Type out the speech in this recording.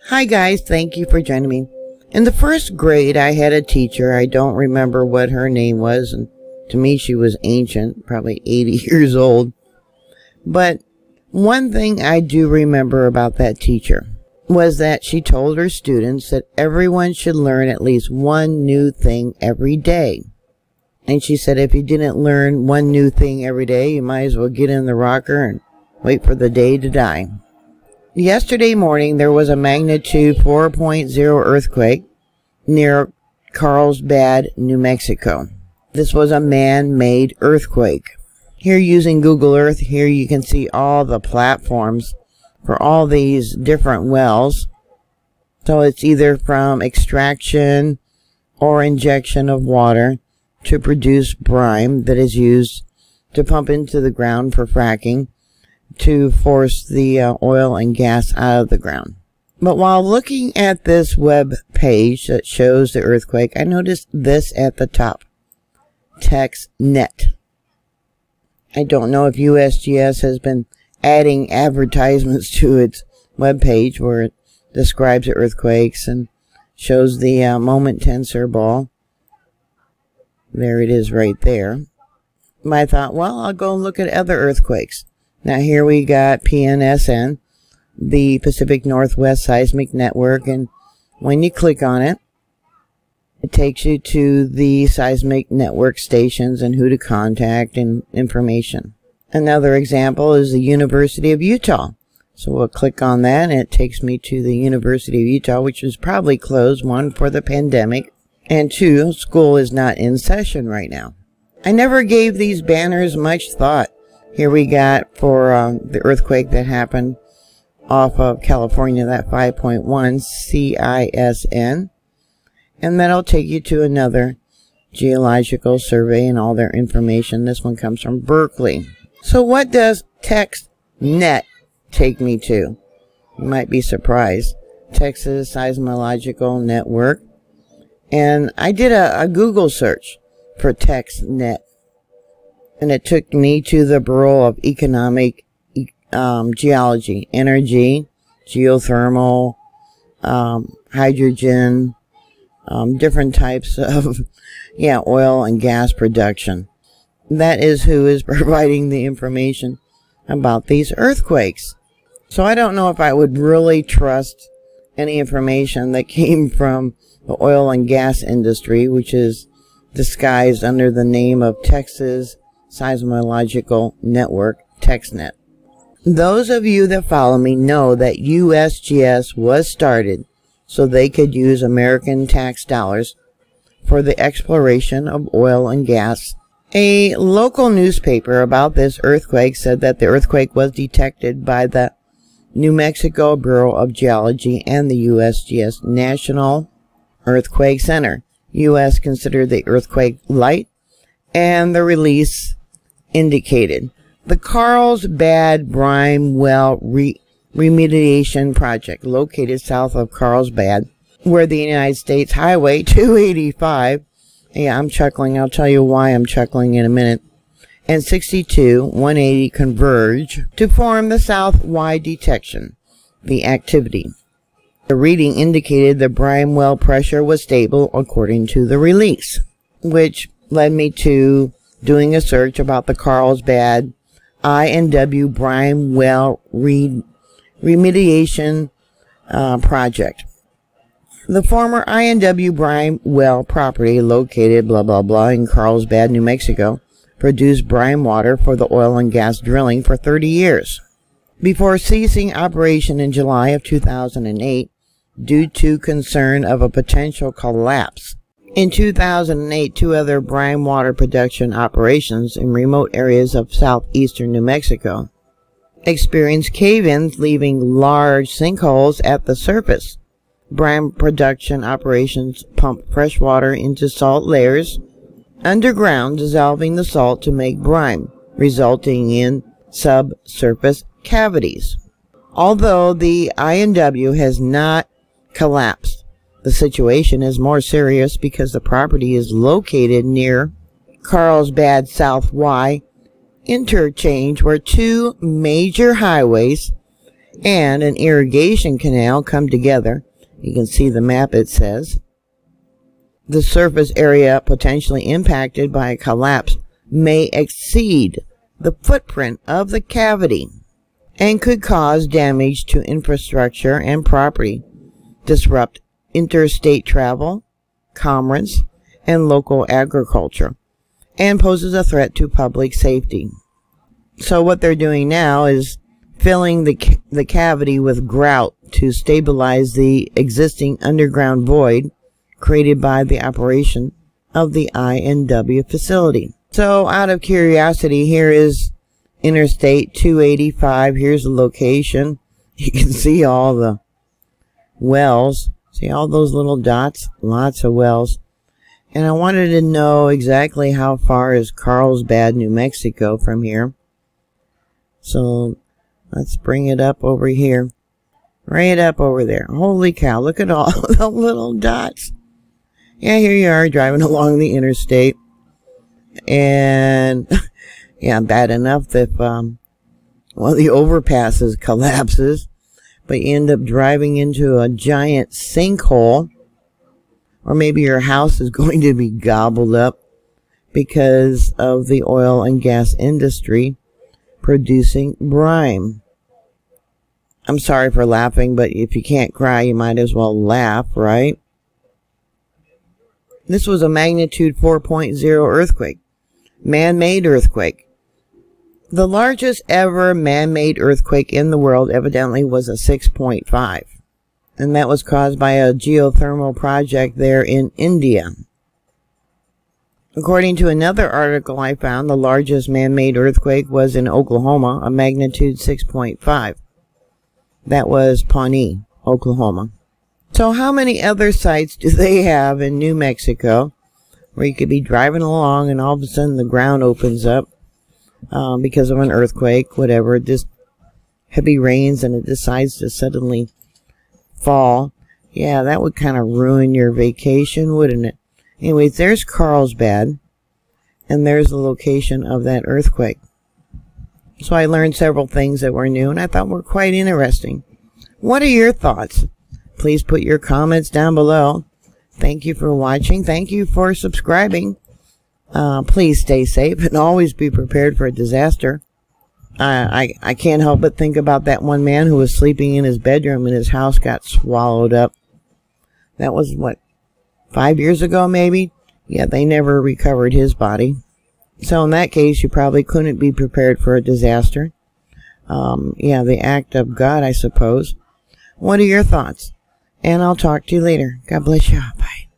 Hi guys, thank you for joining me. In the first grade, I had a teacher. I don't remember what her name was, and to me she was ancient, probably 80 years old. But one thing I do remember about that teacher was that she told her students that everyone should learn at least one new thing every day. And she said if you didn't learn one new thing every day, you might as well get in the rocker and wait for the day to die. Yesterday morning, there was a magnitude 4.0 earthquake near Carlsbad, New Mexico. This was a man-made earthquake. Here using Google Earth, here you can see all the platforms for all these different wells. So it's either from extraction or injection of water to produce brine that is used to pump into the ground for fracking, to force the oil and gas out of the ground. But while looking at this web page that shows the earthquake, I noticed this at the top, Textnet. I don't know if USGS has been adding advertisements to its web page where it describes the earthquakes and shows the moment tensor ball. There it is right there. But I thought, well, I'll go look at other earthquakes. Now here we got PNSN, the Pacific Northwest Seismic Network, and when you click on it, it takes you to the seismic network stations and who to contact and information. Another example is the University of Utah. So we'll click on that and it takes me to the University of Utah, which is probably closed, one, for the pandemic, and two, school is not in session right now. I never gave these banners much thought. Here we got for the earthquake that happened off of California, that 5.1 CISN. And that'll take you to another geological survey and all their information. This one comes from Berkeley. So what does Textnet take me to? You might be surprised. Texas Seismological Network. And I did a Google search for Textnet. And it took me to the Bureau of Economic Geology, Energy, Geothermal, Hydrogen, different types of, oil and gas production. That is who is providing the information about these earthquakes. So I don't know if I would really trust any information that came from the oil and gas industry, which is disguised under the name of Texas Seismological Network, Textnet. Those of you that follow me know that USGS was started so they could use American tax dollars for the exploration of oil and gas. A local newspaper about this earthquake said that the earthquake was detected by the New Mexico Bureau of Geology and the USGS National Earthquake Center. U.S. considered the earthquake light, and the release indicated the Carlsbad brine well remediation project located south of Carlsbad, where the United States Highway 285, I'm chuckling, I'll tell you why I'm chuckling in a minute, and 62-180 converge to form the South Y detection, the activity. The reading indicated the brine well pressure was stable according to the release, which led me to doing a search about the Carlsbad IW brine well remediation project. The former IW brine well property located blah blah blah in Carlsbad, New Mexico, produced brine water for the oil and gas drilling for 30 years before ceasing operation in July of 2008 due to concern of a potential collapse. In 2008, two other brine water production operations in remote areas of southeastern New Mexico experienced cave-ins, leaving large sinkholes at the surface. Brine production operations pump fresh water into salt layers underground, dissolving the salt to make brine, resulting in subsurface cavities. Although the IW has not collapsed, the situation is more serious because the property is located near Carlsbad South Y interchange, where two major highways and an irrigation canal come together. You can see the map, it says. The surface area potentially impacted by a collapse may exceed the footprint of the cavity and could cause damage to infrastructure and property, disrupt interstate travel, commerce, and local agriculture, and poses a threat to public safety. So what they're doing now is filling the cavity with grout to stabilize the existing underground void created by the operation of the IW facility. So out of curiosity, here is Interstate 285. Here's the location. You can see all the wells. See all those little dots? Lots of wells. And I wanted to know exactly how far is Carlsbad, New Mexico from here. So let's bring it up over here. Right up over there. Holy cow, look at all the little dots. Yeah, here you are driving along the interstate. And yeah, bad enough that well, the overpasses collapses, but you end up driving into a giant sinkhole, or maybe your house is going to be gobbled up because of the oil and gas industry producing brine. I'm sorry for laughing, but if you can't cry, you might as well laugh, right? This was a magnitude 4.0 earthquake, man-made earthquake. The largest ever man-made earthquake in the world evidently was a 6.5, and that was caused by a geothermal project there in India. According to another article I found, the largest man-made earthquake was in Oklahoma, a magnitude 6.5. That was Pawnee, Oklahoma. So how many other sites do they have in New Mexico where you could be driving along and all of a sudden the ground opens up because of an earthquake, whatever, just heavy rains, and it decides to suddenly fall? Yeah, that would kind of ruin your vacation, wouldn't it? Anyways, there's Carlsbad, and there's the location of that earthquake. So I learned several things that were new, and I thought were quite interesting. What are your thoughts? Please put your comments down below. Thank you for watching. Thank you for subscribing. Please stay safe and always be prepared for a disaster. I can't help but think about that one man who was sleeping in his bedroom and his house got swallowed up. That was, what, 5 years ago maybe? Yeah, they never recovered his body. So in that case, you probably couldn't be prepared for a disaster. Yeah, the act of God, I suppose. What are your thoughts? And I'll talk to you later. God bless you. Bye.